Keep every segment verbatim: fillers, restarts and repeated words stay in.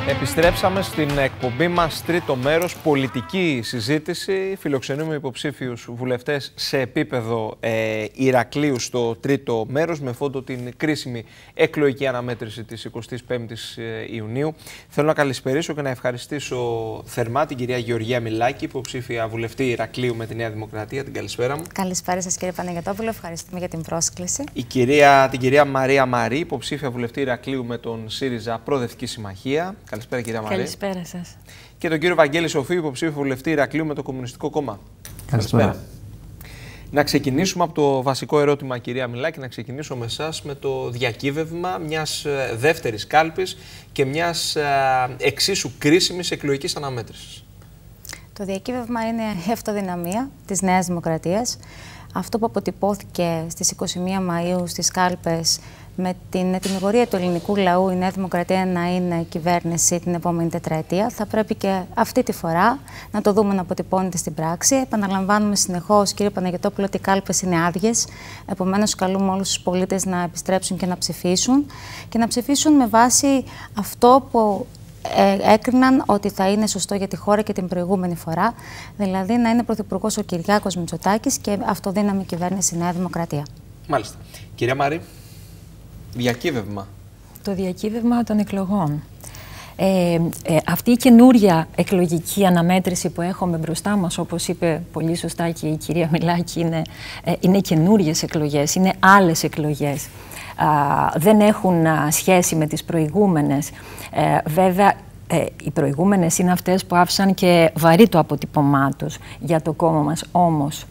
Επιστρέψαμε στην εκπομπή μας τρίτο μέρος, πολιτική συζήτηση. Φιλοξενούμε υποψήφιους βουλευτές σε επίπεδο ε, Ηρακλείου στο τρίτο μέρος με φόντο την κρίσιμη εκλογική αναμέτρηση της εικοστής πέμπτης Ιουνίου. Θέλω να καλησπερίσω και να ευχαριστήσω θερμά την κυρία Γεωργία Μιλάκη, υποψήφια βουλευτή Ηρακλείου με τη Νέα Δημοκρατία. Την καλησπέρα μου. Καλησπέρα σας κύριε Παναγιωτόπουλο, ευχαριστούμε για την πρόσκληση. Η κυρία, την κυρία Μαρία Μαρή, υποψήφια βουλευτή Ηρακλείου με τον ΣΥΡΙΖΑ Προοδευτική Συμμαχία. Καλησπέρα κυρία Μαρή. Καλησπέρα σας. Και τον κύριο Βαγγέλη Σοφίου, υποψήφιο βουλευτή Ηρακλείου με το Κομμουνιστικό Κόμμα. Καλησπέρα. Καλησπέρα. Να ξεκινήσουμε από το βασικό ερώτημα, κυρία Μιλάκη, να ξεκινήσω με εσάς με το διακύβευμα μιας δεύτερης κάλπης και μιας εξίσου κρίσιμης εκλογικής αναμέτρησης. Το διακύβευμα είναι η αυτοδυναμία της Νέας Δημοκρατίας. Αυτό που αποτυπώθηκε στις είκοσι μία Μαΐου στις κάλπες με την ετοιμιγορία του ελληνικού λαού η Νέα Δημοκρατία να είναι κυβέρνηση την επόμενη τετραετία, θα πρέπει και αυτή τη φορά να το δούμε να αποτυπώνεται στην πράξη. Επαναλαμβάνουμε συνεχώς, κύριε Παναγιωτόπουλο, ότι οι κάλπες είναι άδειες. Επομένως, καλούμε όλους τους πολίτες να επιστρέψουν και να ψηφίσουν και να ψηφίσουν με βάση αυτό που ε, έκριναν ότι θα είναι σωστό για τη χώρα και την προηγούμενη φορά, δηλαδή να είναι πρωθυπουργός ο Κυριάκος Μητσοτάκης και αυτοδύναμη κυβέρνηση Νέα Δημοκρατία. Μάλιστα. Κυρία Μάρη. Διακύβευμα. Το διακύβευμα των εκλογών. Ε, ε, αυτή η καινούρια εκλογική αναμέτρηση που έχουμε μπροστά μας, όπως είπε πολύ σωστά και η κυρία Μιλάκη, είναι, ε, είναι καινούριες εκλογές, είναι άλλες εκλογές. Α, δεν έχουν α, σχέση με τις προηγούμενες. Ε, βέβαια, ε, οι προηγούμενες είναι αυτές που άφησαν και βαρύ το αποτύπωμά τους για το κόμμα μας. Όμως,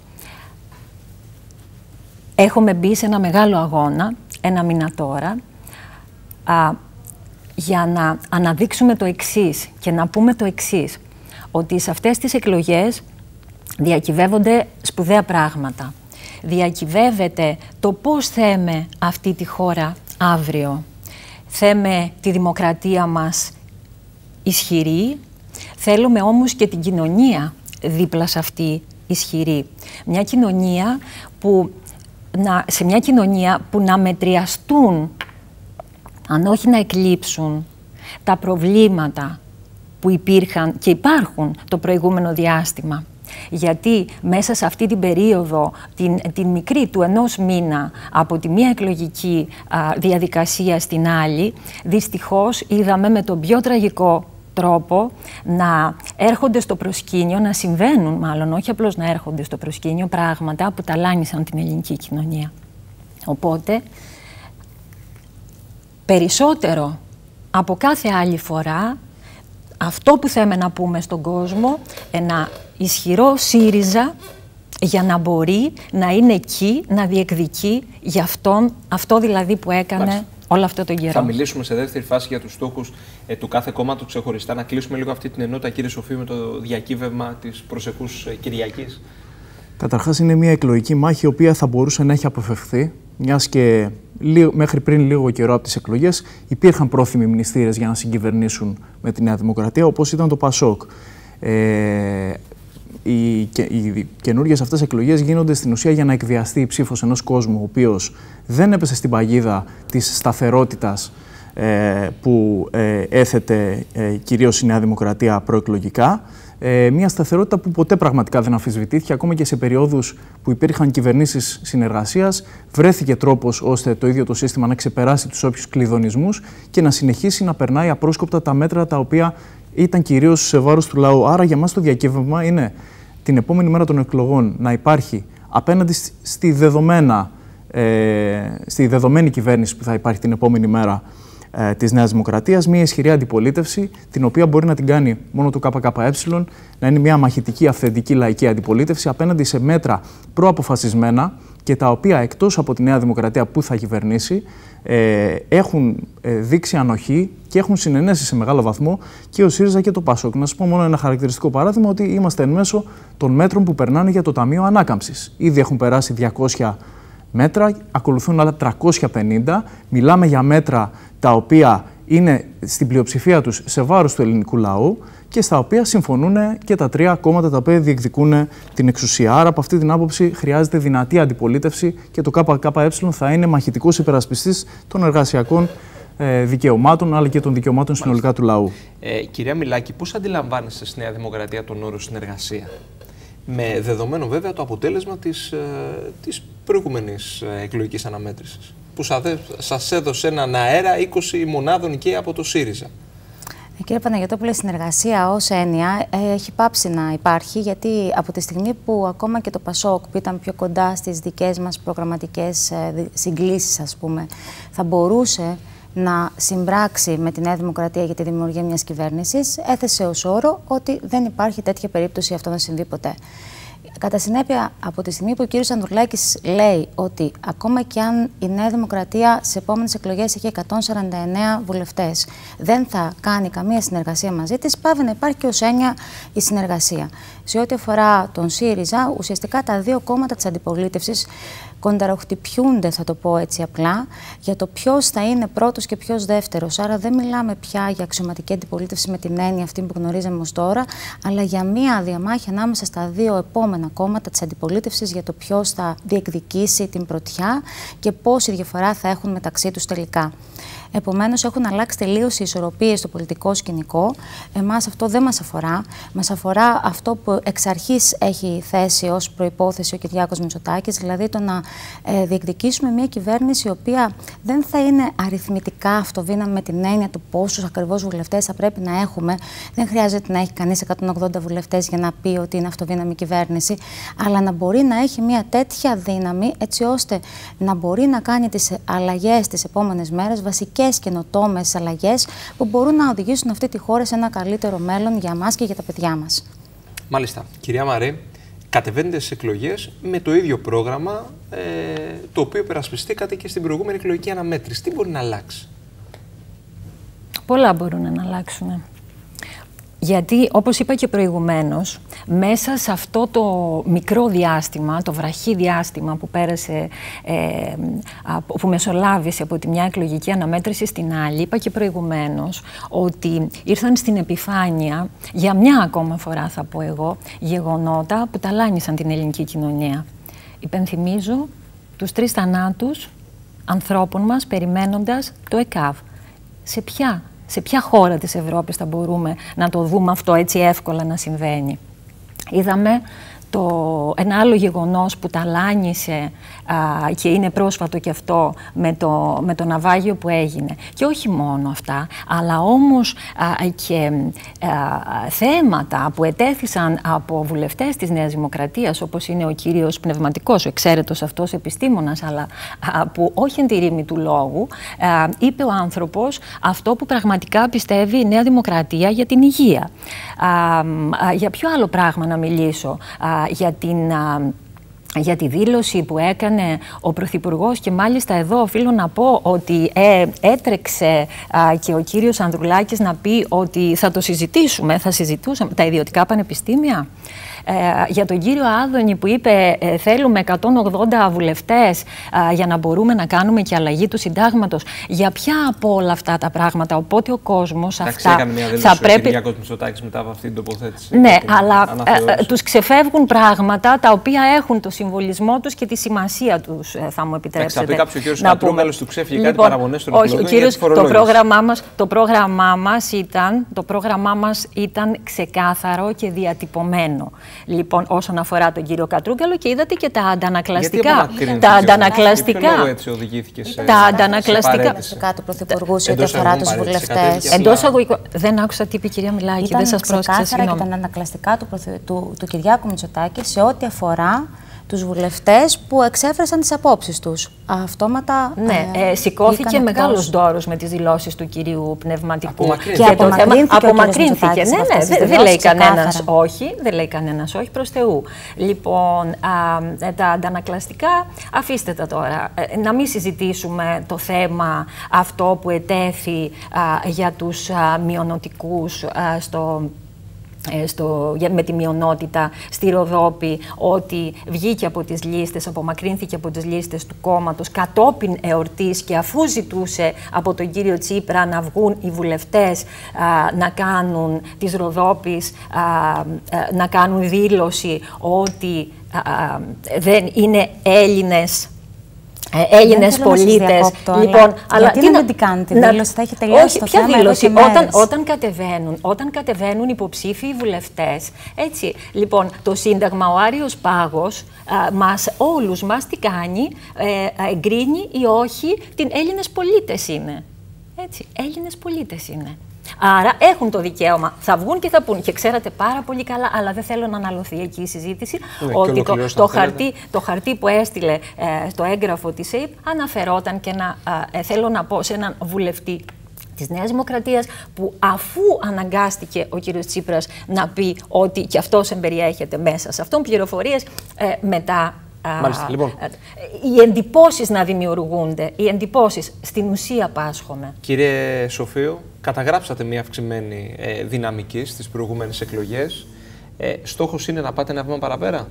έχουμε μπει σε ένα μεγάλο αγώνα, ένα μήνα τώρα, α, για να αναδείξουμε το εξής και να πούμε το εξής, ότι σε αυτές τις εκλογές διακυβεύονται σπουδαία πράγματα. Διακυβεύεται το πώς θέμε αυτή τη χώρα αύριο. Θέμε τη δημοκρατία μας ισχυρή, θέλουμε όμως και την κοινωνία δίπλα σε αυτή ισχυρή. Μια κοινωνία που Να, σε μια κοινωνία που να μετριαστούν, αν όχι να εκλείψουν, τα προβλήματα που υπήρχαν και υπάρχουν το προηγούμενο διάστημα. Γιατί μέσα σε αυτή την περίοδο, την, την μικρή του ενός μήνα, από τη μία εκλογική α, διαδικασία στην άλλη, δυστυχώς είδαμε με τον πιο τραγικό τρόπο να έρχονται στο προσκήνιο, να συμβαίνουν μάλλον, όχι απλώς να έρχονται στο προσκήνιο, πράγματα που ταλάνισαν την ελληνική κοινωνία. Οπότε, περισσότερο από κάθε άλλη φορά, αυτό που θέλουμε να πούμε στον κόσμο, ένα ισχυρό ΣΥΡΙΖΑ για να μπορεί να είναι εκεί, να διεκδικεί για αυτόν, αυτό δηλαδή που έκανε Μάλιστα. όλο αυτό τον καιρό. Θα μιλήσουμε σε δεύτερη φάση για τους στόχους ε, του κάθε κόμματος ξεχωριστά. Να κλείσουμε λίγο αυτή την ενότητα, κύριε Σοφίου, με το διακύβευμα της προσεχούς ε, Κυριακής. Καταρχάς, είναι μια εκλογική μάχη η οποία θα μπορούσε να έχει αποφευχθεί, μιας και λίγο, μέχρι πριν λίγο καιρό από τις εκλογές υπήρχαν πρόθυμοι μνηστήρες για να συγκυβερνήσουν με τη Νέα Δημοκρατία, όπως ήταν το ΠΑΣΟΚ. Ε, Οι, οι καινούργιες αυτές εκλογές γίνονται στην ουσία για να εκβιαστεί η ψήφος ενός κόσμου ο οποίος δεν έπεσε στην παγίδα της σταθερότητας ε, που ε, έθετε ε, κυρίως η Νέα Δημοκρατία προεκλογικά. Ε, μια σταθερότητα που ποτέ πραγματικά δεν αμφισβητήθηκε, ακόμα και σε περιόδους που υπήρχαν κυβερνήσεις συνεργασίας, βρέθηκε τρόπος ώστε το ίδιο το σύστημα να ξεπεράσει τους όποιους κλειδονισμούς και να συνεχίσει να περνάει απρόσκοπτα τα μέτρα τα οποία ήταν κυρίως σε βάρος του λαού. Άρα για μας το διακύβευμα είναι την επόμενη μέρα των εκλογών να υπάρχει απέναντι στη, δεδομένα, ε, στη δεδομένη κυβέρνηση που θα υπάρχει την επόμενη μέρα ε, της Νέας Δημοκρατίας, μια ισχυρή αντιπολίτευση, την οποία μπορεί να την κάνει μόνο το ΚΚΕ, να είναι μια μαχητική, αυθεντική, λαϊκή αντιπολίτευση απέναντι σε μέτρα προαποφασισμένα και τα οποία εκτός από τη Νέα Δημοκρατία που θα κυβερνήσει, ε, έχουν ε, δείξει ανοχή και έχουν συνενέσει σε μεγάλο βαθμό και ο ΣΥΡΙΖΑ και το ΠΑΣΟΚ. Να σας πω μόνο ένα χαρακτηριστικό παράδειγμα, ότι είμαστε εν μέσω των μέτρων που περνάνε για το Ταμείο Ανάκαμψης. Ήδη έχουν περάσει διακόσια μέτρα, ακολουθούν άλλα τριακόσια πενήντα. Μιλάμε για μέτρα τα οποία είναι στην πλειοψηφία τους σε βάρος του ελληνικού λαού και στα οποία συμφωνούν και τα τρία κόμματα τα οποία διεκδικούν την εξουσία. Άρα, από αυτή την άποψη, χρειάζεται δυνατή αντιπολίτευση και το ΚΚΕ θα είναι μαχητικός υπερασπιστής των εργασιακών ε, δικαιωμάτων, αλλά και των δικαιωμάτων συνολικά του λαού. Ε, κυρία Μιλάκη, πώς αντιλαμβάνεστε στη Νέα Δημοκρατία τον όρο συνεργασία, με δεδομένο βέβαια το αποτέλεσμα της, ε, της προηγούμενης ε, εκλογικής αναμέτρησης, που σας έδωσε έναν αέρα είκοσι μονάδων και από το ΣΥΡΙΖΑ? Κύριε Παναγιωτόπουλε, η συνεργασία ως έννοια ε, έχει πάψει να υπάρχει, γιατί από τη στιγμή που ακόμα και το ΠΑΣΟΚ, που ήταν πιο κοντά στις δικές μας προγραμματικές ε, συγκλήσεις, ας πούμε, θα μπορούσε να συμπράξει με τη Νέα Δημοκρατία για τη δημιουργία μιας κυβέρνησης, έθεσε ως όρο ότι δεν υπάρχει τέτοια περίπτωση αυτό να συμβεί ποτέ. Κατά συνέπεια, από τη στιγμή που ο κύριος Ανδρουλάκης λέει ότι ακόμα και αν η Νέα Δημοκρατία σε επόμενες εκλογές έχει εκατόν σαράντα εννέα βουλευτές, δεν θα κάνει καμία συνεργασία μαζί της, πάβει να υπάρχει και ως έννοια η συνεργασία. Σε ό,τι αφορά τον ΣΥΡΙΖΑ, ουσιαστικά τα δύο κόμματα της αντιπολίτευσης κονταροχτυπιούνται, θα το πω έτσι απλά, για το ποιος θα είναι πρώτος και ποιος δεύτερος. Άρα δεν μιλάμε πια για αξιωματική αντιπολίτευση με την έννοια αυτή που γνωρίζαμε ως τώρα, αλλά για μία διαμάχη ανάμεσα στα δύο επόμενα κόμματα της αντιπολίτευσης για το ποιος θα διεκδικήσει την πρωτιά και πόση διαφορά θα έχουν μεταξύ τους τελικά. Επομένως, έχουν αλλάξει τελείως οι ισορροπίες στο πολιτικό σκηνικό. Εμάς αυτό δεν μας αφορά. Μας αφορά αυτό που εξ αρχής έχει θέσει ως προϋπόθεση ο Κυριάκος Μητσοτάκης, δηλαδή το να ε, διεκδικήσουμε μια κυβέρνηση η οποία δεν θα είναι αριθμητικά αυτοδύναμη με την έννοια του πόσους ακριβώς βουλευτές θα πρέπει να έχουμε. Δεν χρειάζεται να έχει κανείς εκατόν ογδόντα βουλευτές για να πει ότι είναι αυτοδύναμη κυβέρνηση, αλλά να μπορεί να έχει μια τέτοια δύναμη έτσι ώστε να μπορεί να κάνει τις αλλαγές τις επόμενες μέρες, βασικές καινοτόμες αλλαγές που μπορούν να οδηγήσουν αυτή τη χώρα σε ένα καλύτερο μέλλον για μας και για τα παιδιά μας. Μάλιστα. Κυρία Μαρή, κατεβαίνετε στις εκλογές με το ίδιο πρόγραμμα ε, το οποίο υπερασπιστήκατε και στην προηγούμενη εκλογική αναμέτρηση. Τι μπορεί να αλλάξει? Πολλά μπορούν να αλλάξουν. Γιατί, όπως είπα και προηγουμένως, μέσα σε αυτό το μικρό διάστημα, το βραχή διάστημα που πέρασε, ε, που μεσολάβησε από τη μια εκλογική αναμέτρηση στην άλλη, είπα και προηγουμένως ότι ήρθαν στην επιφάνεια, για μια ακόμα φορά θα πω εγώ, γεγονότα που ταλάνισαν την ελληνική κοινωνία. Υπενθυμίζω τους τρεις θανάτους ανθρώπων μας περιμένοντας το ΕΚΑΒ. Σε ποια Σε ποια χώρα της Ευρώπης θα μπορούμε να το δούμε αυτό έτσι εύκολα να συμβαίνει? Είδαμε το, ένα άλλο γεγονός που ταλάνισε α, και είναι πρόσφατο και αυτό με το, με το ναυάγιο που έγινε. Και όχι μόνο αυτά, αλλά όμως α, και α, θέματα που ετέθησαν από βουλευτές της Νέας Δημοκρατίας, όπως είναι ο κύριος Πνευματικός, ο εξαίρετος αυτός επιστήμονας, αλλά α, που όχι εν τη ρήμη του λόγου, α, είπε ο άνθρωπος αυτό που πραγματικά πιστεύει η Νέα Δημοκρατία για την υγεία. Α, α, για ποιο άλλο πράγμα να μιλήσω? Α, για την, α, για τη δήλωση που έκανε ο Πρωθυπουργός, και μάλιστα εδώ οφείλω να πω ότι ε, έτρεξε α, και ο κύριος Ανδρουλάκης να πει ότι θα το συζητήσουμε, θα συζητούσαμε τα ιδιωτικά πανεπιστήμια. Ε, για τον κύριο Άδωνη που είπε ε, θέλουμε εκατόν ογδόντα βουλευτές ε, για να μπορούμε να κάνουμε και αλλαγή του συντάγματος. Για ποια από όλα αυτά τα πράγματα? Οπότε ο κόσμος αυτά έκανε μια δήλωση θα πρέπει... ο Κυριάκος Μητσοτάκης μετά από αυτή την τοποθέτηση. Ναι, αλλά ε, τους ξεφεύγουν πράγματα τα οποία έχουν το συμβολισμό τους και τη σημασία τους, ε, θα μου επιτρέψετε. Θα πει κάποιος ο κύριος Κατρούγκαλος του ξέφυγε λοιπόν, κάτι παραπονές στον όχι, ο κύριος, το πρόγραμμά μας, το πρόγραμμά μας ήταν, το πρόγραμμά μας ήταν ξεκάθαρο και διατυπωμένο. Λοιπόν, όσον αφορά τον κύριο Κατρούγκαλο, και είδατε και τα αντανακλαστικά. Τα αντανακλαστικά. Για ποιο λόγο έτσι οδηγήθηκε σε, τα αντανακλαστικά του Πρωθυπουργού σε ό,τι αφορά τους βουλευτές. Εντός αγωγικών. Δεν άκουσα τι είπε η κυρία Μιλάκη, δεν σας πρόσεξα. Συγγνώμη. Ήταν αντανακλαστικά του, του, του Κυριάκου Μητσοτάκη σε ό,τι αφορά τους βουλευτές που εξέφρασαν τις απόψεις τους. Αυτόματα. Ναι, ε, ε, σηκώθηκε μεγάλος δώρος με τις δηλώσεις του κυρίου Πνευματικού. Και απομακρύνθηκε. Απομακρύνθηκε. Ναι, ναι, δεν, δεν λέει κανένας όχι. Δεν λέει κανένας όχι προς Θεού. Λοιπόν, α, τα αντανακλαστικά, αφήστε τα τώρα. Ε, να μην συζητήσουμε το θέμα αυτό που ετέθη α, για τους α, μειονοτικούς α, στο. Στο, με τη μειονότητα στη Ροδόπη, ότι βγήκε από τις λίστες, απομακρύνθηκε από τις λίστες του κόμματος κατόπιν εορτής, και αφού ζητούσε από τον κύριο Τσίπρα να βγουν οι βουλευτές α, να κάνουν της Ροδόπης, α, α, να κάνουν δήλωση ότι α, α, δεν είναι Έλληνες Έλληνες πολίτες. Λοιπόν, αλλά γιατί τι να μην την κάνετε, να... δήλωση, θα έχει τελειώσει όχι, το ποια θέμα δήλωση, εδώ και όταν, μέρες. όταν, κατεβαίνουν, όταν κατεβαίνουν υποψήφιοι βουλευτές, έτσι, λοιπόν, το Σύνταγμα, ο Άριος Πάγος, α, μας, όλους μας τι κάνει, ε, εγκρίνει ή όχι, την Έλληνες πολίτες είναι. Έτσι, Έλληνες πολίτες είναι. Άρα έχουν το δικαίωμα, θα βγουν και θα πούν. Και ξέρατε πάρα πολύ καλά, αλλά δεν θέλω να αναλωθεί εκεί η συζήτηση, ναι, ότι το, το, χαρτί, το χαρτί που έστειλε ε, στο έγγραφο της ΕΕΠ αναφερόταν και να, ε, θέλω να πω, σε έναν βουλευτή της Νέας Δημοκρατίας, που αφού αναγκάστηκε ο κύριος Τσίπρας να πει ότι και αυτός εμπεριέχεται μέσα σε αυτόν πληροφορίες, ε, μετά Μάλιστα, λοιπόν. οι εντυπώσεις να δημιουργούνται, οι εντυπώσεις στην ουσία πάσχομαι. Κύριε Σοφίου, καταγράψατε μια αυξημένη ε, δυναμική στις προηγούμενες εκλογές. Ε, στόχος είναι να πάτε ένα βήμα παραπέρα.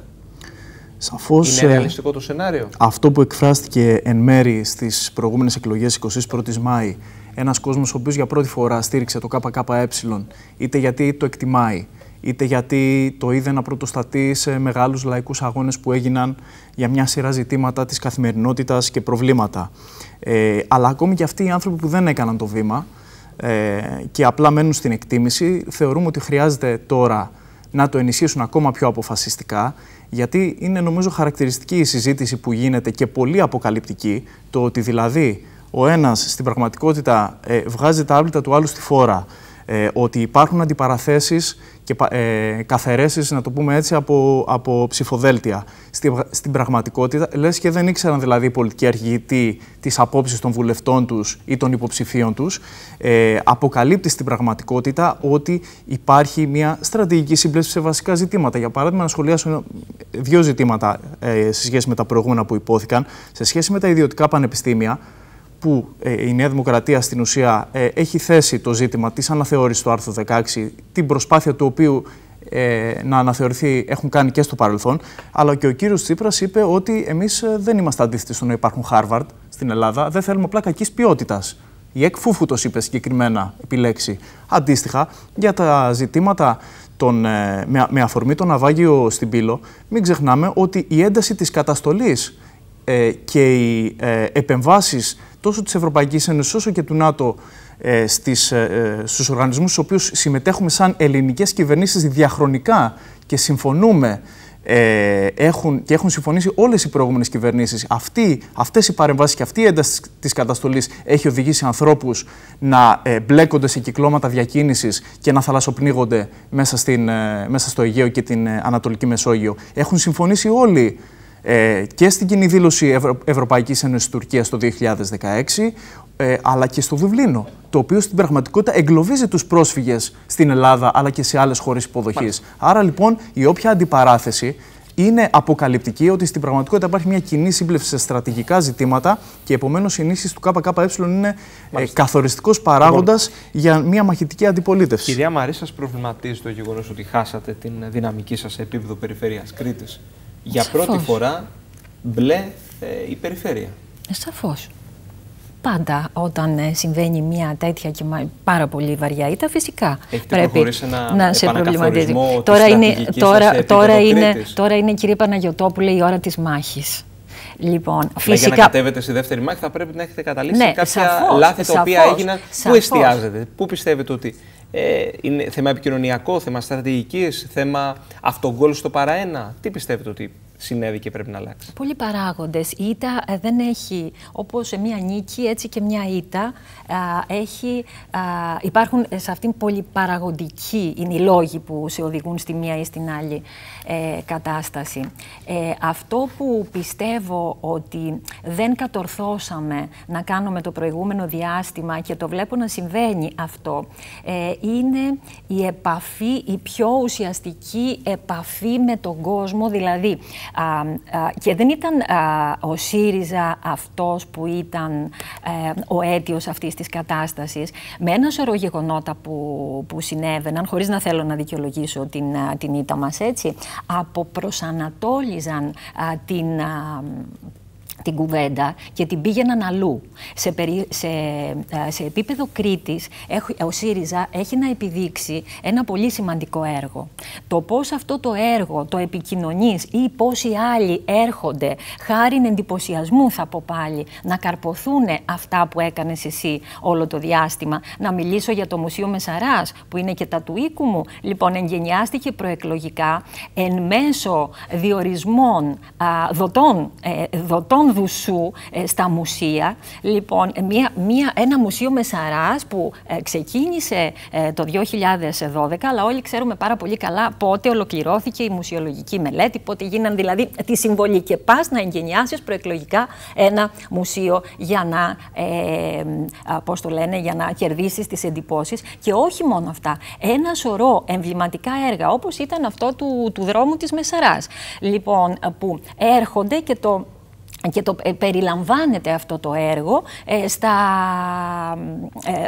Σαφώς, είναι ρεαλιστικό το σενάριο. Αυτό που εκφράστηκε εν μέρη στις προηγούμενες εκλογές εικοστή πρώτη Μάη, ένας κόσμος ο οποίος για πρώτη φορά στήριξε το ΚΚΕ, είτε γιατί το εκτιμάει, είτε γιατί το είδε να πρωτοστατεί σε μεγάλους λαϊκούς αγώνες που έγιναν για μια σειρά ζητήματα της καθημερινότητας και προβλήματα. Ε, αλλά ακόμη και αυτοί οι άνθρωποι που δεν έκαναν το βήμα ε, και απλά μένουν στην εκτίμηση, θεωρούμε ότι χρειάζεται τώρα να το ενισχύσουν ακόμα πιο αποφασιστικά, γιατί είναι νομίζω χαρακτηριστική η συζήτηση που γίνεται και πολύ αποκαλυπτική, το ότι δηλαδή ο ένας στην πραγματικότητα ε, βγάζει τα άπλυτα του άλλου στη φόρα, Ε, ότι υπάρχουν αντιπαραθέσεις και ε, καθαιρέσεις, να το πούμε έτσι, από, από ψηφοδέλτια. Στη, στην πραγματικότητα, λες και δεν ήξεραν δηλαδή οι πολιτικοί αρχηγοί τι, τις απόψεις των βουλευτών τους ή των υποψηφίων τους. Ε, αποκαλύπτει στην πραγματικότητα ότι υπάρχει μια στρατηγική σύμπλευση σε βασικά ζητήματα. Για παράδειγμα, να σχολιάσω δύο ζητήματα ε, σε σχέση με τα προηγούμενα που υπόθηκαν. Σε σχέση με τα ιδιωτικά πανεπιστήμια, που ε, η Νέα Δημοκρατία στην ουσία ε, έχει θέσει το ζήτημα της αναθεώρησης του άρθρου δεκαέξι, την προσπάθεια του οποίου ε, να αναθεωρηθεί έχουν κάνει και στο παρελθόν, αλλά και ο κύριος Τσίπρας είπε ότι εμείς ε, δεν είμαστε αντίθετοι στο να υπάρχουν Χάρβαρντ στην Ελλάδα, δεν θέλουμε απλά κακής ποιότητας. Η ΕΚ Φούφουτος είπε συγκεκριμένα επιλέξει. Αντίστοιχα, για τα ζητήματα των, ε, με, με αφορμή το ναυάγιο στην Πύλο, μην ξεχνάμε ότι η ένταση της καταστολής ε, και οι ε, επεμβάσεις τόσο της Ευρωπαϊκής Ένωσης όσο και του ΝΑΤΟ ε, στις, ε, στους οργανισμούς στους οποίους συμμετέχουμε σαν ελληνικές κυβερνήσεις διαχρονικά και συμφωνούμε ε, έχουν, και έχουν συμφωνήσει όλες οι προηγούμενες κυβερνήσεις. Αυτή, αυτές οι παρεμβάσεις και αυτή η ένταση της καταστολής έχει οδηγήσει ανθρώπους να ε, μπλέκονται σε κυκλώματα διακίνησης και να θαλασσοπνίγονται μέσα, στην, ε, μέσα στο Αιγαίο και την ε, Ανατολική Μεσόγειο. Έχουν συμφωνήσει όλοι Ε, και στην κοινή δήλωση Ευρω... Ευρωπαϊκής Ένωσης Τουρκίας το δύο χιλιάδες δεκαέξι, ε, αλλά και στο Δουβλίνο, το οποίο στην πραγματικότητα εγκλωβίζει τους πρόσφυγες στην Ελλάδα, αλλά και σε άλλες χώρες υποδοχής. Μάλιστα. Άρα λοιπόν η όποια αντιπαράθεση είναι αποκαλυπτική, ότι στην πραγματικότητα υπάρχει μια κοινή σύμπλευση σε στρατηγικά ζητήματα και επομένως η ενίσχυση του ΚΚΕ είναι ε, καθοριστικός παράγοντας λοιπόν, για μια μαχητική αντιπολίτευση. Κυρία Μαρή, σας προβληματίζει το γεγονός ότι χάσατε την δυναμική σας σε επίπεδο περιφέρειας Κρήτης? Για Σαφώς. πρώτη φορά μπλε ε, η περιφέρεια. Ε, σαφώς. Πάντα όταν ε, συμβαίνει μια τέτοια και πάρα πολύ βαριά ήττα, φυσικά έχετε πρέπει ένα να σε προβληματίζει. Τώρα τώρα, είναι, τώρα, τώρα, είναι, Κρήτης. τώρα είναι, κύριε Παναγιωτόπουλε, η ώρα της μάχης. Λοιπόν, φυσικά... Για να κατέβετε στη δεύτερη μάχη θα πρέπει να έχετε καταλήξει ναι, κάποια σαφώς, λάθη τα σαφώς, οποία έγιναν. σαφώς. Πού εστιάζετε, πού πιστεύετε ότι ε, είναι θέμα επικοινωνιακό, θέμα στρατηγικής, θέμα αυτογκόλ στο παραένα? Τι πιστεύετε ότι συνέβη και πρέπει να αλλάξει? Πολλοί παράγοντες. Η ήττα ε, δεν έχει, όπως σε μία νίκη, έτσι και μία ήττα, ε, έχει, ε, υπάρχουν σε αυτήν πολυπαραγοντικοί είναι οι λόγοι που σε οδηγούν στη μία ή στην άλλη ε, κατάσταση. Ε, αυτό που πιστεύω ότι δεν κατορθώσαμε να κάνουμε το προηγούμενο διάστημα και το βλέπω να συμβαίνει αυτό, ε, είναι η επαφή, η πιο ουσιαστική επαφή με τον κόσμο, δηλαδή Α, α, και δεν ήταν α, ο ΣΥΡΙΖΑ αυτός που ήταν ε, ο αίτιος αυτής της κατάστασης. Με ένα σωρό γεγονότα που, που συνέβαιναν, χωρίς να θέλω να δικαιολογήσω την, α, την ήττα μας, έτσι, αποπροσανατόλιζαν α, την... Α, την κουβέντα και την πήγαιναν αλλού. Σε, περι... σε... σε επίπεδο Κρήτης, ο ΣΥΡΙΖΑ έχει να επιδείξει ένα πολύ σημαντικό έργο. Το πώς αυτό το έργο το επικοινωνείς ή πώς οι άλλοι έρχονται, χάρη εντυπωσιασμού θα πω πάλι, να καρποθούν αυτά που έκανες εσύ όλο το διάστημα. Να μιλήσω για το Μουσείο Μεσαράς, που είναι και τα του οίκου μου. Λοιπόν, εγγενιάστηκε προεκλογικά εν μέσω διορισμών α, δοτών, ε, δοτών δουσού ε, στα μουσεία. Λοιπόν, μια, μια, ένα μουσείο Μεσαράς που ε, ξεκίνησε ε, το δύο χιλιάδες δώδεκα, αλλά όλοι ξέρουμε πάρα πολύ καλά πότε ολοκληρώθηκε η μουσιολογική μελέτη, πότε γίναν δηλαδή τη συμβολή. Και πας να εγγενιάσεις προεκλογικά ένα μουσείο για να, ε, πώς το λένε, για να κερδίσεις τις εντυπώσεις. Και όχι μόνο αυτά, ένα σωρό εμβληματικά έργα, όπως ήταν αυτό του, του δρόμου της Μεσαράς, λοιπόν, που έρχονται και το και το ε, περιλαμβάνεται αυτό το έργο ε, στα, ε,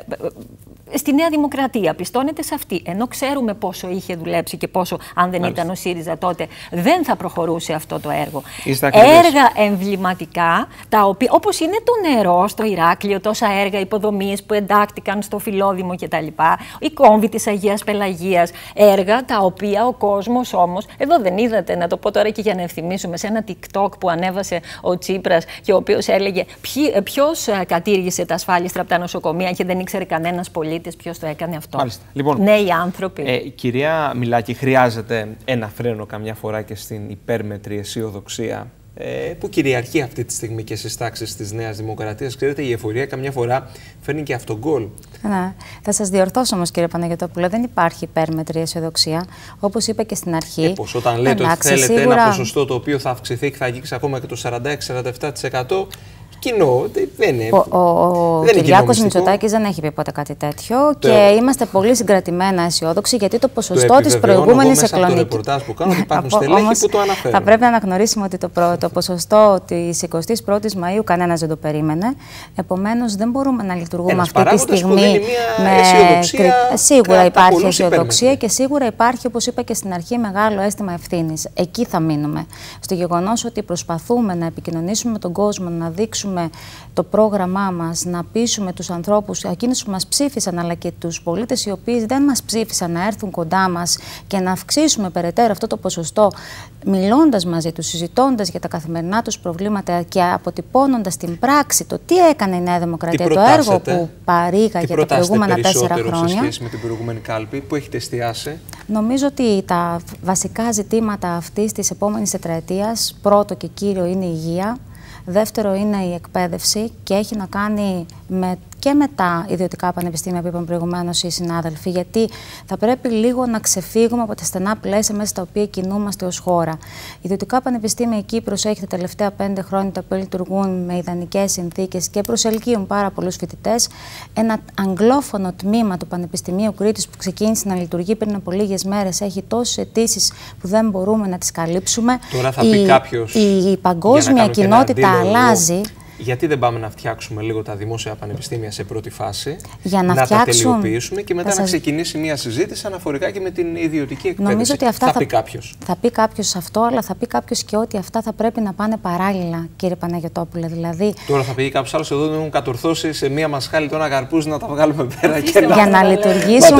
στη Νέα Δημοκρατία, πιστώνεται σε αυτή. Ενώ ξέρουμε πόσο είχε δουλέψει και πόσο, αν δεν Μάλιστα. ήταν ο ΣΥΡΙΖΑ τότε, δεν θα προχωρούσε αυτό το έργο. Έργα εμβληματικά, τα οποία, όπως είναι το νερό στο Ηράκλειο, τόσα έργα υποδομής που εντάχτηκαν στο Φιλόδημο κτλ. Η κόμβη της Αγίας Πελαγίας, έργα τα οποία ο κόσμος όμως, εδώ δεν είδατε, να το πω τώρα και για να ευθυμίσουμε, σε ένα TikTok που ανέβασε ο Τσίπρας και ο οποίος έλεγε ποιος κατήργησε τα ασφάλιστρα από τα νοσοκομεία και δεν ήξερε κανένας πολίτης ποιος το έκανε αυτό. Μάλιστα. Λοιπόν, νέοι άνθρωποι. Ε, κυρία Μιλάκη, χρειάζεται ένα φρένο καμιά φορά και στην υπέρμετρη αισιοδοξία ε, που κυριαρχεί αυτή τη στιγμή και στις τάξεις της Νέας Δημοκρατίας. Ξέρετε, η εφορία καμιά φορά φέρνει και αυτογκόλ. Ναι. Θα σας διορθώσω όμως, κύριε Παναγιωτόπουλο, δεν υπάρχει υπέρμετρη αισιοδοξία. Όπως είπα και στην αρχή. Ε, πως όταν λέτε εντάξει, ότι θέλετε σίγουρα... ένα ποσοστό το οποίο θα αυξηθεί και θα αγγίξει ακόμα και το σαράντα έξι με σαράντα επτά τοις εκατό. Κοινό, δεν είναι. Ο, ο, ο Κυριάκος Μητσοτάκης δεν έχει πει ποτέ κάτι τέτοιο το... και είμαστε πολύ συγκρατημένα αισιόδοξοι, γιατί το ποσοστό της προηγούμενης εκλογής. Το ρεπορτάζ που κάνω, υπάρχουν στελέχη που το αναφέρουν. Θα πρέπει να αναγνωρίσουμε ότι το, προ, το ποσοστό της εικοστής πρώτης Μαΐου κανένας δεν το περίμενε. Επομένως, δεν μπορούμε να λειτουργούμε Ένας αυτή τη στιγμή με. Σίγουρα υπάρχει αισιοδοξία και σίγουρα υπάρχει, όπως είπα και στην αρχή, μεγάλο αίσθημα ευθύνης. Εκεί θα μείνουμε. Στο γεγονός ότι προσπαθούμε να επικοινωνήσουμε με τον κόσμο, να δείξουμε το πρόγραμμά μας, να πείσουμε τους ανθρώπους, εκείνους που μας ψήφισαν, αλλά και τους πολίτες οι οποίοι δεν μας ψήφισαν, να έρθουν κοντά μας και να αυξήσουμε περαιτέρω αυτό το ποσοστό, μιλώντας μαζί τους, συζητώντας για τα καθημερινά τους προβλήματα και αποτυπώνοντας την πράξη το τι έκανε η Νέα Δημοκρατία, το έργο που παρήγαγε τα προηγούμενα τέσσερα χρόνια. Σε σχέση με την προηγούμενη κάλπη, που έχετε εστιάσει? Νομίζω ότι τα βασικά ζητήματα αυτής της επόμενης τετραετίας, πρώτο και κύριο, είναι η υγεία. Δεύτερο είναι η εκπαίδευση και έχει να κάνει με, και με τα ιδιωτικά πανεπιστήμια που είπαν προηγουμένως οι συνάδελφοι, γιατί θα πρέπει λίγο να ξεφύγουμε από τα στενά πλαίσια μέσα στα οποία κινούμαστε ως χώρα. Ιδιωτικά πανεπιστήμια, η Κύπρος έχει τα τελευταία πέντε χρόνια τα οποία λειτουργούν με ιδανικές συνθήκες και προσελκύουν πάρα πολλούς φοιτητές. Ένα αγγλόφωνο τμήμα του Πανεπιστημίου Κρήτης που ξεκίνησε να λειτουργεί πριν από λίγες μέρες έχει τόσες αιτήσεις που δεν μπορούμε να τις καλύψουμε. Τώρα θα πει κάποιος, η, η παγκόσμια κοινότητα αλλάζει. Γιατί δεν πάμε να φτιάξουμε λίγο τα δημόσια πανεπιστήμια σε πρώτη φάση, για να, να φτιάξουν... τα τελειοποιήσουμε και μετά να σας... ξεκινήσει μια συζήτηση αναφορικά και με την ιδιωτική εκπαίδευση? Νομίζω ότι αυτά θα, θα πει κάποιος. Θα πει κάποιος αυτό, αλλά θα πει κάποιος και ότι αυτά θα πρέπει να πάνε παράλληλα, κύριε Παναγιωτόπουλε. Δηλαδή... Τώρα θα πει κάποιος άλλος, εδώ δεν έχουν κατορθώσει σε μία μασχάλη των αγαρπούς να τα βγάλουμε πέρα και να... Για να λειτουργήσουν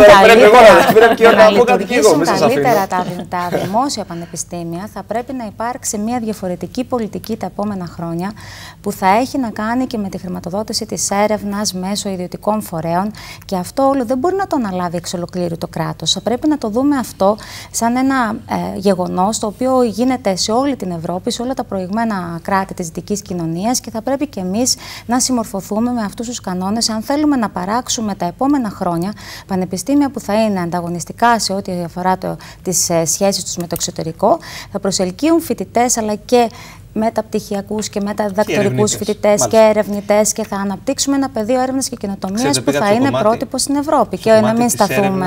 καλύτερα τα δημόσια πανεπιστήμια, θα πρέπει να υπάρξει μια διαφορετική πολιτική τα επόμενα χρόνια που θα έχει να κάνει και με τη χρηματοδότηση της έρευνας μέσω ιδιωτικών φορέων, και αυτό όλο δεν μπορεί να το αναλάβει εξ ολοκλήρου το κράτος. Θα πρέπει να το δούμε αυτό σαν ένα ε, γεγονός το οποίο γίνεται σε όλη την Ευρώπη, σε όλα τα προηγμένα κράτη της δυτικής κοινωνίας, και θα πρέπει και εμείς να συμμορφωθούμε με αυτούς τους κανόνες αν θέλουμε να παράξουμε τα επόμενα χρόνια πανεπιστήμια που θα είναι ανταγωνιστικά σε ό,τι αφορά το, τις ε, σχέσεις τους με το εξωτερικό, θα προσελκύουν φοιτητές αλλά και μεταπτυχιακούς και μεταδιδακτορικούς φοιτητές και ερευνητές, και θα αναπτύξουμε ένα πεδίο έρευνας και καινοτομίας που θα είναι πρότυπο στην Ευρώπη. Και να μην σταθούμε.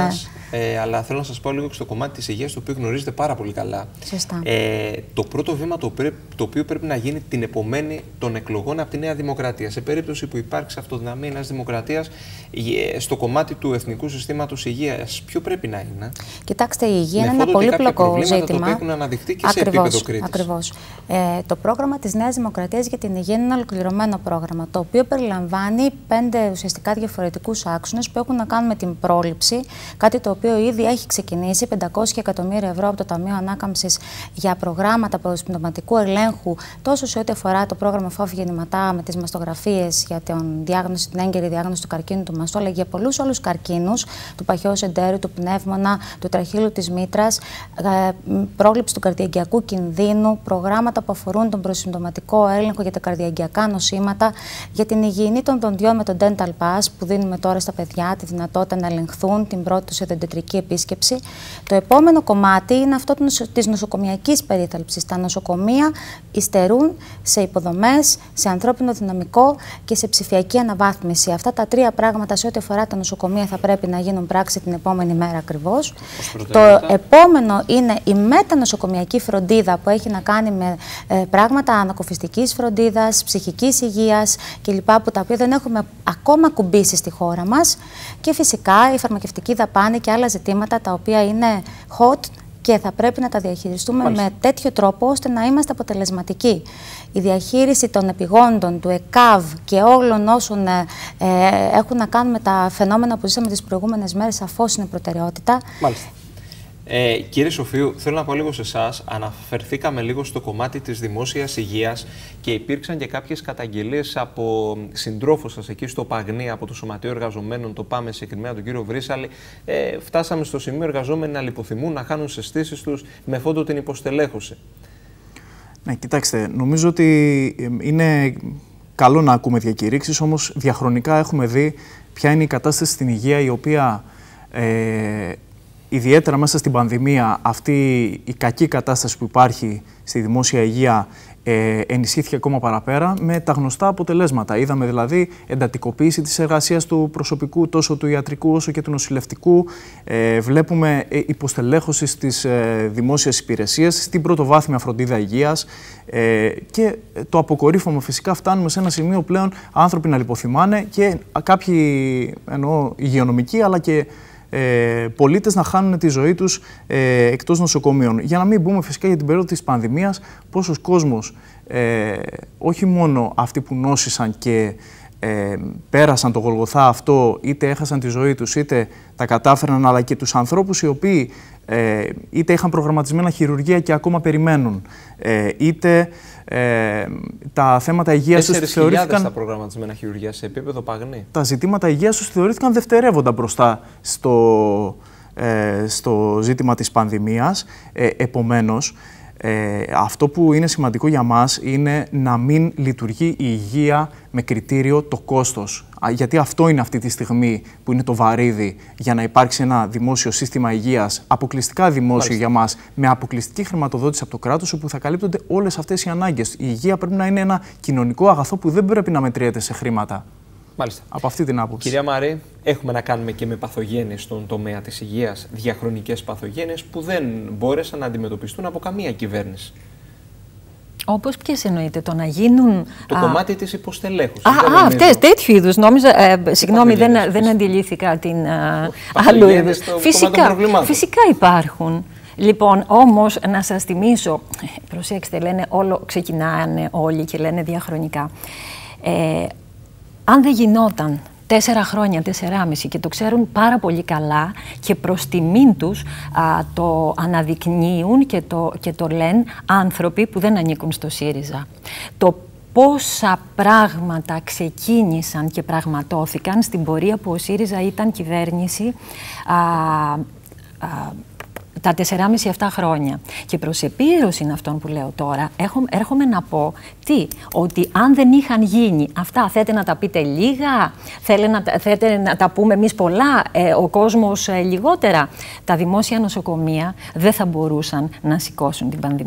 Ε, αλλά θέλω να σας πω λίγο και στο κομμάτι της υγείας, το οποίο γνωρίζετε πάρα πολύ καλά. Σωστά. Ε, το πρώτο βήμα το, πρέ, το οποίο πρέπει να γίνει την επομένη των εκλογών από τη Νέα Δημοκρατία. Σε περίπτωση που υπάρξει αυτοδυναμία Νέας Δημοκρατίας, στο κομμάτι του Εθνικού Συστήματος Υγείας, ποιο πρέπει να είναι? Κοιτάξτε, η υγεία είναι ένα πολύπλοκο ζήτημα. Το έχουν αναδειχθεί και ακριβώς, σε επίπεδο Κρήτης. Ακριβώς. Ε, το πρόγραμμα της Νέας Δημοκρατίας για την υγεία είναι ένα ολοκληρωμένο πρόγραμμα, το οποίο περιλαμβάνει πέντε ουσιαστικά διαφορετικούς άξονες που έχουν να κάνουν με την πρόληψη, κάτι το οποίο ήδη έχει ξεκινήσει, πεντακόσια εκατομμύρια ευρώ από το Ταμείο Ανάκαμψης για προγράμματα προσυμπτωματικού ελέγχου, τόσο σε ό,τι αφορά το πρόγραμμα ΦΟΦ Γεννηματά με τις μαστογραφίες για την, διάγνωση, την έγκαιρη διάγνωση του καρκίνου του μαστού, αλλά για πολλούς άλλους καρκίνους, του παχαίου εντέρου, του πνεύμονα, του τραχύλου της μήτρας, ε, πρόληψη του καρδιαγγειακού κινδύνου, προγράμματα που αφορούν τον προσυμπτωματικό έλεγχο για τα καρδιαγγειακά νοσήματα, για την υγιεινή των δοντιών με τον Dental Pass που δίνουμε τώρα στα παιδιά, τη δυνατότητα να ελεγχθούν την πρώτη τους οδοντιατρική επίσκεψη. Το επόμενο κομμάτι είναι αυτό της νοσοκομιακής περίθαλψης. Τα νοσοκομεία υστερούν σε υποδομές, σε ανθρώπινο δυναμικό και σε ψηφιακή αναβάθμιση. Αυτά τα τρία πράγματα σε ό,τι αφορά τα νοσοκομεία θα πρέπει να γίνουν πράξη την επόμενη μέρα ακριβώς. Το επόμενο είναι η μετανοσοκομιακή φροντίδα που έχει να κάνει με ε, πράγματα ανακοφιστικής φροντίδας, ψυχικής υγείας κλπ. Που τα οποία δεν έχουμε ακόμα κουμπίσει στη χώρα μας. Και φυσικά η φαρμακευτική δαπάνη και άλλα ζητήματα τα οποία είναι hot και θα πρέπει να τα διαχειριστούμε Μάλιστα. με τέτοιο τρόπο ώστε να είμαστε αποτελεσματικοί. Η διαχείριση των επιγόντων, του ΕΚΑΒ και όλων όσων ε, ε, έχουν να κάνουν με τα φαινόμενα που ζήσαμε τις προηγούμενες μέρες σαφώς είναι προτεραιότητα. Μάλιστα. Ε, κύριε Σοφίου, θέλω να πω λίγο σε εσάς. Αναφερθήκαμε λίγο στο κομμάτι της δημόσιας υγείας και υπήρξαν και κάποιες καταγγελίες από συντρόφους σας εκεί στο Παγνί, από το Σωματείο Εργαζομένων, το ΠΑΜΕ, συγκεκριμένα τον κύριο Βρύσαλη. Ε, φτάσαμε στο σημείο εργαζόμενοι να λιποθυμούν, να χάνουν τις αισθήσεις τους με φόντο την υποστελέχωση. Ναι, κοιτάξτε, νομίζω ότι είναι καλό να ακούμε διακηρύξεις, όμως διαχρονικά έχουμε δει ποια είναι η κατάσταση στην υγεία, η οποία ε, ιδιαίτερα μέσα στην πανδημία αυτή η κακή κατάσταση που υπάρχει στη δημόσια υγεία ε, ενισχύθηκε ακόμα παραπέρα με τα γνωστά αποτελέσματα. Είδαμε δηλαδή εντατικοποίηση της εργασίας του προσωπικού, τόσο του ιατρικού όσο και του νοσηλευτικού. Ε, βλέπουμε υποστελέχωση στις ε, δημόσιες υπηρεσίες, στην πρωτοβάθμια φροντίδα υγείας ε, και το αποκορύφωμα φυσικά φτάνουμε σε ένα σημείο πλέον άνθρωποι να λιποθυμάνε και κάποιοι εννοώ υγειονομικοί αλλά και Ε, πολίτες να χάνουν τη ζωή τους ε, εκτός νοσοκομείων. Για να μην πούμε φυσικά για την περίοδο της πανδημίας πόσος κόσμος, ε, όχι μόνο αυτοί που νόσησαν και ε, πέρασαν το Γολγοθά αυτό, είτε έχασαν τη ζωή τους είτε τα κατάφεραν, αλλά και τους ανθρώπους οι οποίοι ε, είτε είχαν προγραμματισμένα χειρουργία και ακόμα περιμένουν, ε, είτε ε, τα θέματα υγείας τους θεωρήθηκαν... τα προγραμματισμένα χειρουργία σε επίπεδο Παγνί. Τα ζητήματα υγείας τους θεωρήθηκαν δευτερεύοντα μπροστά στο, ε, στο ζήτημα της πανδημίας. Ε, επομένως, Ε, αυτό που είναι σημαντικό για μας είναι να μην λειτουργεί η υγεία με κριτήριο το κόστος. Γιατί αυτό είναι αυτή τη στιγμή που είναι το βαρύδι για να υπάρξει ένα δημόσιο σύστημα υγείας, αποκλειστικά δημόσιο Μάλιστα. για μας, με αποκλειστική χρηματοδότηση από το κράτος, όπου θα καλύπτονται όλες αυτές οι ανάγκες. Η υγεία πρέπει να είναι ένα κοινωνικό αγαθό που δεν πρέπει να μετριέται σε χρήματα. Μάλιστα. Από αυτή την άποψη. Κυρία Μαρή, έχουμε να κάνουμε και με παθογένειες στον τομέα της υγείας, διαχρονικές παθογένειες που δεν μπόρεσαν να αντιμετωπιστούν από καμία κυβέρνηση. Όπως ποιες εννοείται, το να γίνουν... Το α... κομμάτι της υποστελέχωσης. Α, α αυτές, τέτοιου είδους. Νόμιζα, ε, συγγνώμη, δεν, δεν αντιλήθηκα την α, άλλου είδους. Φυσικά, φυσικά υπάρχουν. Λοιπόν, όμως, να σας θυμίσω, προσέξτε, λένε όλο, ξεκινάνε όλοι και λένε διαχρονικά. Ε, αν δεν γινόταν τέσσερα χρόνια, τεσσεράμιση και το ξέρουν πάρα πολύ καλά και προς τιμήν τους α, το αναδεικνύουν και το, και το λένε άνθρωποι που δεν ανήκουν στο ΣΥΡΙΖΑ. Το πόσα πράγματα ξεκίνησαν και πραγματώθηκαν στην πορεία που ο ΣΥΡΙΖΑ ήταν κυβέρνηση α, α, τα τεσσεράμιση αυτά χρόνια. Και προς επίρρωση είναι αυτόν που λέω τώρα, έχω, έρχομαι να πω τι, ότι αν δεν είχαν γίνει αυτά, θέλετε να τα πείτε λίγα, θέλετε να, θέλετε να τα πούμε εμείς πολλά, ε, ο κόσμος ε, λιγότερα. Τα δημόσια νοσοκομεία δεν θα μπορούσαν να σηκώσουν την πανδημία.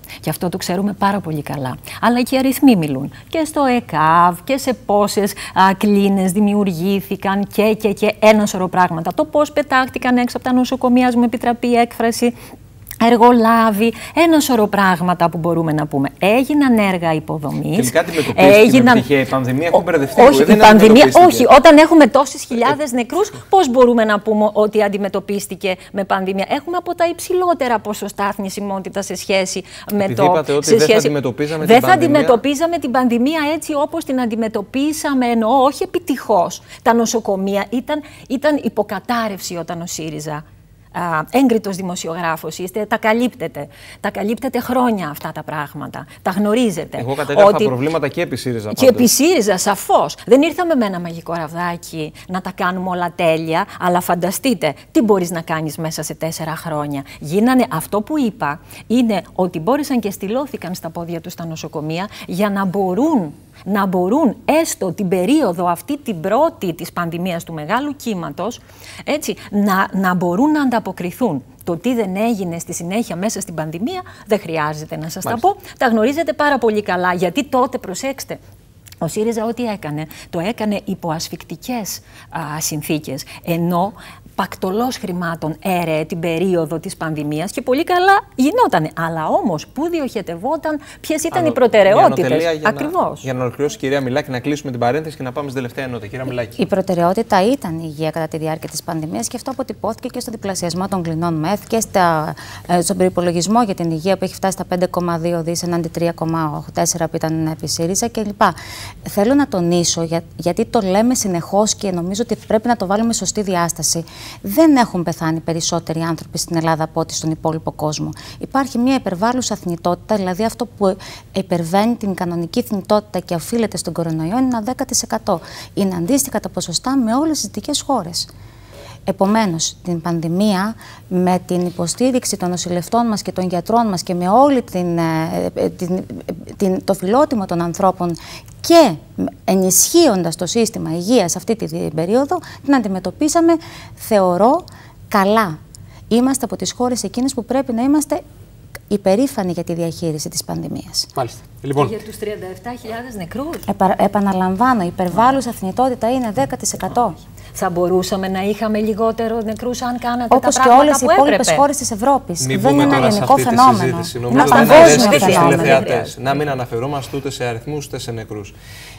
Και αυτό το ξέρουμε πάρα πολύ καλά. Αλλά και οι αριθμοί μιλούν. Και στο ΕΚΑΒ και σε πόσες κλίνες δημιουργήθηκαν και, και, και ένα σωρό πράγματα. Το πώς πετάχτηκαν έξω από τα νοσοκομεία, μου επιτραπεί η έκφραση, εργολάβοι, ένα σωρό πράγματα που μπορούμε να πούμε. Έγιναν έργα υποδομής. Τελικά αντιμετωπίστηκε έγιναν... με επιτυχία η πανδημία, έχουν μπερδευτεί. Όχι, η πανδημία, όχι. Όταν έχουμε τόσες χιλιάδες νεκρούς, πώς μπορούμε να πούμε ότι αντιμετωπίστηκε με πανδημία? Έχουμε από τα υψηλότερα ποσοστά θνησιμότητα σε σχέση με Επειδή το. Είπατε ότι σε δεν σχέση... θα αντιμετωπίζαμε δεν την θα πανδημία. αντιμετωπίζαμε την πανδημία έτσι όπως την αντιμετωπίσαμε, εννοώ, όχι επιτυχώς. Τα νοσοκομεία ήταν, ήταν υποκατάρρευση όταν ο ΣΥΡΙΖΑ. Έγκριτος δημοσιογράφος είστε, τα καλύπτετε. Τα καλύπτετε χρόνια αυτά τα πράγματα. Τα γνωρίζετε. Εγώ κατέγραφα ότι... προβλήματα και επί ΣΥΡΙΖΑ. Και επί ΣΥΡΙΖΑ, σαφώς. Δεν ήρθαμε με ένα μαγικό ραβδάκι να τα κάνουμε όλα τέλεια, αλλά φανταστείτε τι μπορείς να κάνεις μέσα σε τέσσερα χρόνια. Γίνανε, αυτό που είπα είναι ότι μπόρεσαν και στυλώθηκαν στα πόδια τους τα νοσοκομεία για να μπορούν να μπορούν έστω την περίοδο αυτή την πρώτη της πανδημίας του μεγάλου κύματος, έτσι, να, να μπορούν να ανταποκριθούν. Το τι δεν έγινε στη συνέχεια μέσα στην πανδημία δεν χρειάζεται να σας Μάλιστα. τα πω. Τα γνωρίζετε πάρα πολύ καλά, γιατί τότε, προσέξτε, ο ΣΥΡΙΖΑ ό,τι έκανε, το έκανε υπό ασφικτικές α, συνθήκες, ενώ πακτολός χρημάτων έρεε την περίοδο της πανδημίας και πολύ καλά γινότανε. Αλλά όμως πού διοχετευόταν, ποιες ήταν οι προτεραιότητες. Ακριβώς. Να, για να ολοκληρώσει η κυρία Μιλάκη, να κλείσουμε την παρένθεση και να πάμε στην τελευταία ενότητα. Κυρία Μιλάκη. Η προτεραιότητα ήταν η υγεία κατά τη διάρκεια της πανδημίας και αυτό αποτυπώθηκε και στο διπλασιασμό των κλινών ΜΕΘ και στα, ε, στον προϋπολογισμό για την υγεία που έχει φτάσει στα πέντε κόμμα δύο δις εναντί τρία κόμμα τέσσερα που ήταν επί ΣΥΡΙΖΑ κλπ. Θέλω να τονίσω, για, γιατί το λέμε συνεχώς και νομίζω ότι πρέπει να το βάλουμε σωστή διάσταση. Δεν έχουν πεθάνει περισσότεροι άνθρωποι στην Ελλάδα από ό,τι στον υπόλοιπο κόσμο. Υπάρχει μια υπερβάλλουσα θνητότητα, δηλαδή αυτό που υπερβαίνει την κανονική θνητότητα και οφείλεται στον κορονοϊό είναι ένα δέκα τοις εκατό. Είναι αντίστοιχα τα ποσοστά με όλες τις δυτικές χώρες. Επομένως, την πανδημία, με την υποστήριξη των νοσηλευτών μας και των γιατρών μας και με όλη την, την, την, το φιλότιμο των ανθρώπων και ενισχύοντας το σύστημα υγείας αυτή την περίοδο, την αντιμετωπίσαμε, θεωρώ, καλά. Είμαστε από τις χώρες εκείνες που πρέπει να είμαστε υπερήφανοι για τη διαχείριση της πανδημίας. Μάλιστα. Λοιπόν. Και για τους τριάντα επτά χιλιάδες νεκρούς. Επα, επαναλαμβάνω, η υπερβάλλουσα θνητότητα είναι δέκα τοις εκατό. Θα μπορούσαμε να είχαμε λιγότερο νεκρούς αν κάνατε όπως τα πράγματα και όλες που οι υπόλοιπες έπρεπε. χώρες της Ευρώπης. Μην δεν είναι ένα ελληνικό φαινόμενο. Είναι παγκόσμιο φαινόμενο. Να μην αναφερόμαστε ούτε σε αριθμούς ούτε σε νεκρούς.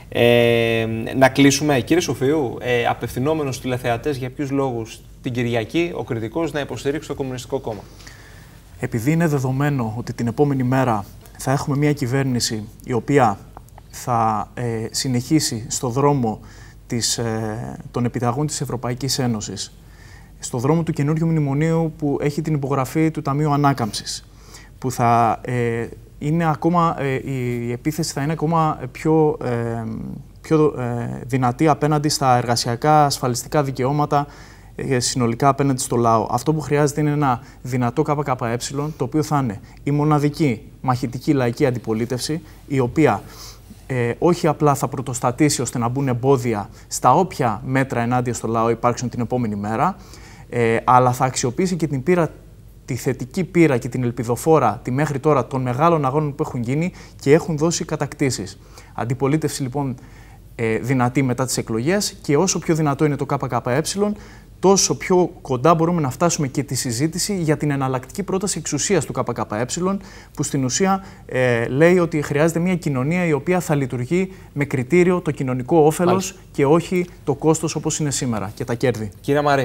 Ε, να κλείσουμε, κύριε Σοφίου, ε, απευθυνόμενος στους τηλεθεατές, για ποιους λόγους την Κυριακή ο κριτικός να υποστηρίξει το Κομμουνιστικό Κόμμα? Επειδή είναι δεδομένο ότι την επόμενη μέρα θα έχουμε μια κυβέρνηση η οποία θα ε, συνεχίσει στο δρόμο της, ε, των επιταγών της Ευρωπαϊκής Ένωσης, στο δρόμο του καινούριου μνημονίου που έχει την υπογραφή του Ταμείου Ανάκαμψης, που θα ε, είναι ακόμα, ε, η επίθεση θα είναι ακόμα πιο, ε, πιο ε, δυνατή απέναντι στα εργασιακά ασφαλιστικά δικαιώματα, συνολικά απέναντι στο λαό. Αυτό που χρειάζεται είναι ένα δυνατό ΚΚΕ, το οποίο θα είναι η μοναδική μαχητική λαϊκή αντιπολίτευση, η οποία ε, όχι απλά θα πρωτοστατήσει ώστε να μπουν εμπόδια στα όποια μέτρα ενάντια στο λαό υπάρξουν την επόμενη μέρα, ε, αλλά θα αξιοποιήσει και την πείρα, τη θετική πείρα και την ελπιδοφόρα τη μέχρι τώρα των μεγάλων αγώνων που έχουν γίνει και έχουν δώσει κατακτήσεις. Αντιπολίτευση λοιπόν ε, δυνατή μετά τις εκλογές, και όσο πιο δυνατό είναι το ΚΚΕ, τόσο πιο κοντά μπορούμε να φτάσουμε και τη συζήτηση για την εναλλακτική πρόταση εξουσίας του ΚΚΕ, που στην ουσία ε, λέει ότι χρειάζεται μια κοινωνία η οποία θα λειτουργεί με κριτήριο το κοινωνικό όφελος Μάλιστα. και όχι το κόστος όπως είναι σήμερα και τα κέρδη. Κύριε Μαρή.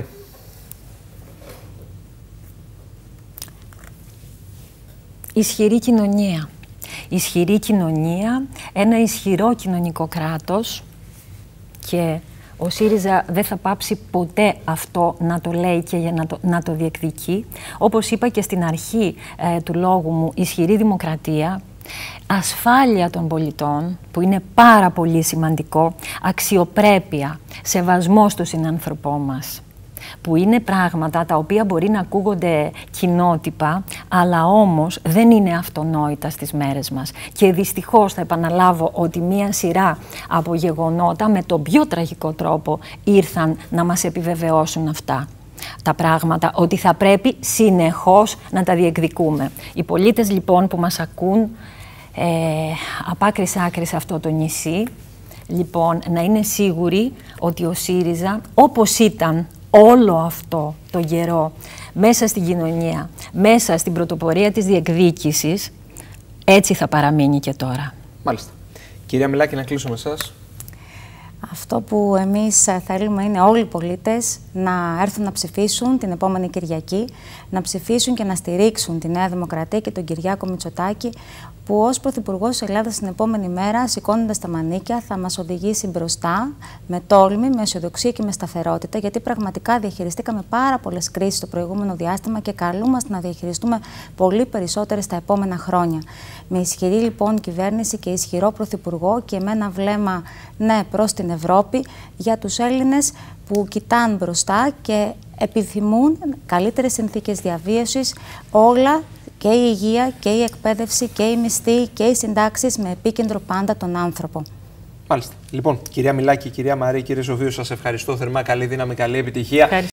Ισχυρή κοινωνία. Ισχυρή κοινωνία, ένα ισχυρό κοινωνικό κράτος, και ο ΣΥΡΙΖΑ δεν θα πάψει ποτέ αυτό να το λέει και για να το, να το διεκδικεί. Όπως είπα και στην αρχή ε, του λόγου μου, ισχυρή δημοκρατία, ασφάλεια των πολιτών, που είναι πάρα πολύ σημαντικό, αξιοπρέπεια, σεβασμό στον συνάνθρωπό μας, που είναι πράγματα τα οποία μπορεί να ακούγονται κοινότυπα, αλλά όμως δεν είναι αυτονόητα στις μέρες μας. Και δυστυχώς θα επαναλάβω ότι μία σειρά από γεγονότα με τον πιο τραγικό τρόπο ήρθαν να μας επιβεβαιώσουν αυτά. τα πράγματα, ότι θα πρέπει συνεχώς να τα διεκδικούμε. Οι πολίτες λοιπόν που μας ακούν ε, απ' άκρης άκρης αυτό το νησί, λοιπόν, να είναι σίγουροι ότι ο ΣΥΡΙΖΑ, όπως ήταν όλο αυτό το καιρό μέσα στην κοινωνία, μέσα στην πρωτοπορία της διεκδίκησης, έτσι θα παραμείνει και τώρα. Μάλιστα. Κυρία Μιλάκη, να κλείσω με εσάς. Αυτό που εμείς θέλουμε είναι όλοι οι πολίτες να έρθουν να ψηφίσουν την επόμενη Κυριακή, να ψηφίσουν και να στηρίξουν τη Νέα Δημοκρατία και τον Κυριάκο Μητσοτάκη, που ως Πρωθυπουργός της Ελλάδας την επόμενη μέρα, σηκώνοντας τα μανίκια, θα μας οδηγήσει μπροστά με τόλμη, με αισιοδοξία και με σταθερότητα, γιατί πραγματικά διαχειριστήκαμε πάρα πολλές κρίσεις το προηγούμενο διάστημα και καλούμαστε να διαχειριστούμε πολύ περισσότερες τα επόμενα χρόνια. Με ισχυρή λοιπόν κυβέρνηση και ισχυρό Πρωθυπουργό και με ένα βλέμμα ναι προς την Ευρώπη για τους Έλληνες που κοιτάνε μπροστά και επιθυμούν καλύτερες συνθήκες διαβίωσης, όλα, και η υγεία και η εκπαίδευση και η μισθή και οι συντάξεις, με επίκεντρο πάντα τον άνθρωπο. Μάλιστα. Λοιπόν, κυρία Μιλάκη, κυρία Μαρή, κύριε Ζωβίου, σας ευχαριστώ θερμά. Καλή δύναμη, καλή επιτυχία.